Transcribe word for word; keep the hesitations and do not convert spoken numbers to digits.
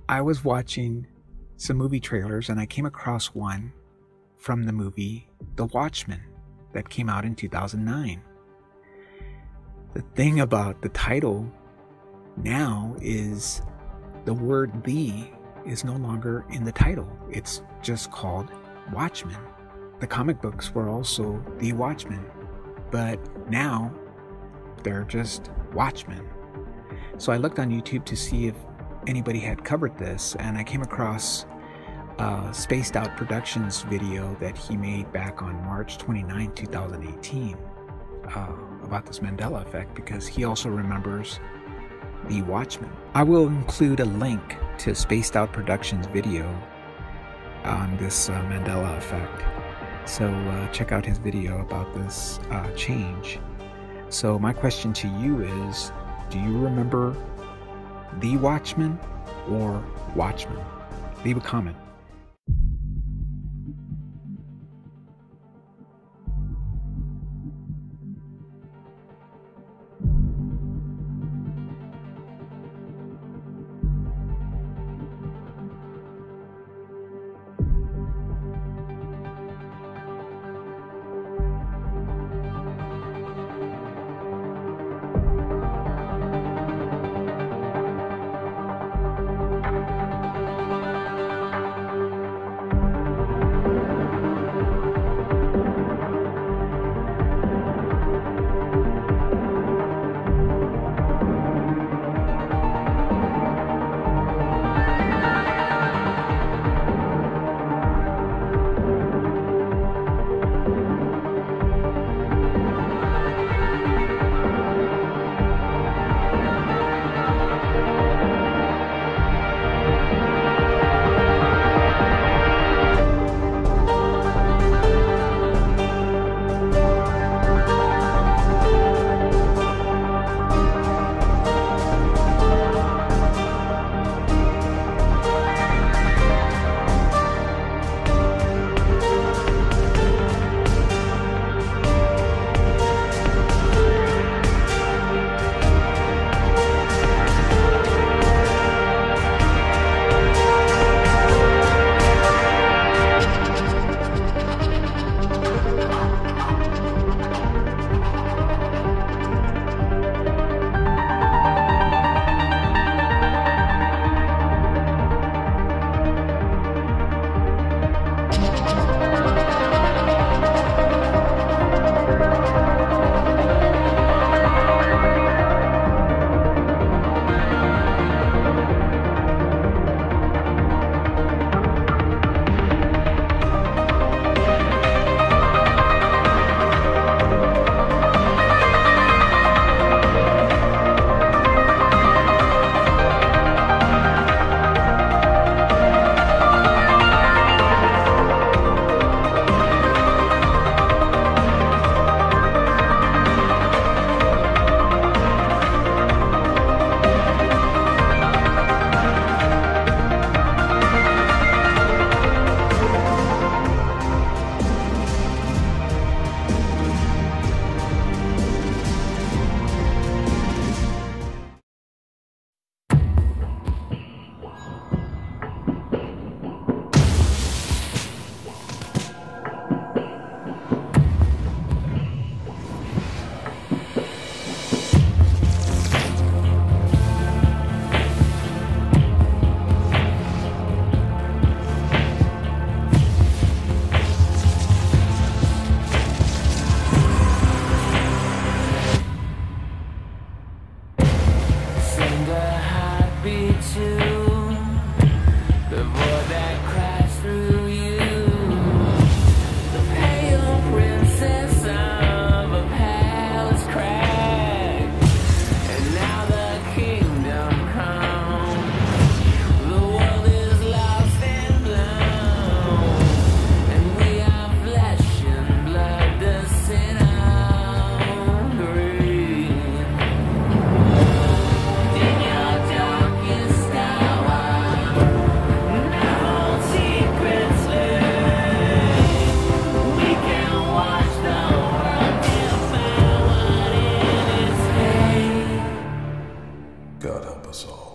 I was watching some movie trailers and I came across one from the movie The Watchmen that came out in two thousand nine. The thing about the title now is the word "the" is no longer in the title. It's just called Watchmen. The comic books were also The Watchmen, but now they're just Watchmen. So I looked on YouTube to see if anybody had covered this, and I came across a Spaced Out Productions video that he made back on March twenty-ninth, two thousand eighteen uh, about this Mandela effect, because he also remembers The Watchmen. I will include a link to Spaced Out Productions video on this uh, Mandela effect, so uh, check out his video about this uh, change. So my question to you is, do you remember The Watchmen or Watchmen? Leave a comment. God help us all.